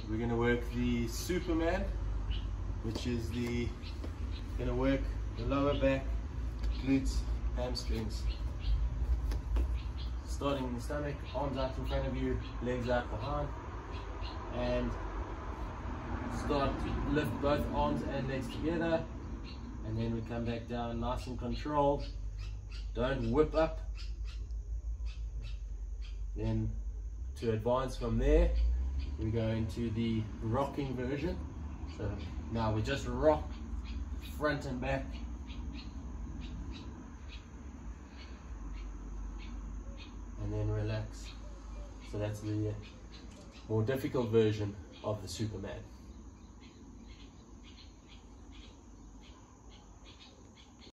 we're going to work the Superman, which is going to work the lower back, glutes, hamstrings. Starting in the stomach, arms out in front of you, legs out behind, and start to lift both arms and legs together, and then we come back down nice and controlled. Don't whip up. Then to advance from there, we go into the rocking version. So now we just rock front and back. And then relax. So that's the more difficult version of the Superman.